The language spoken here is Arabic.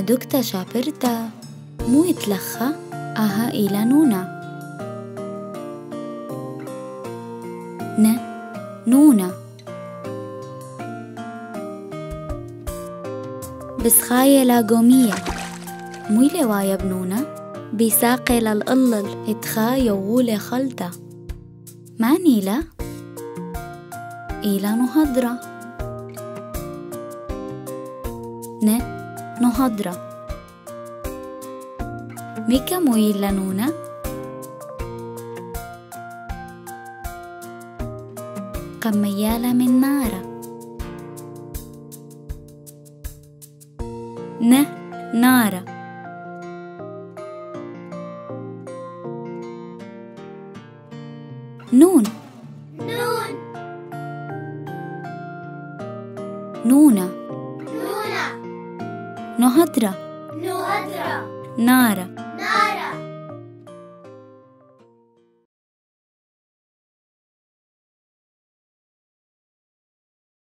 دكتا شابرتا مو يتلخى آها إلى نونا نونا بسخاية لاقومية مو لوايا بنونا بيساقي للقلل اتخايا وولي خلطة ما نيلة إلى نهضرة نهضرة ميكا مو إلى نونا قميالة من نارة نارة نون نونا نهضرة نارة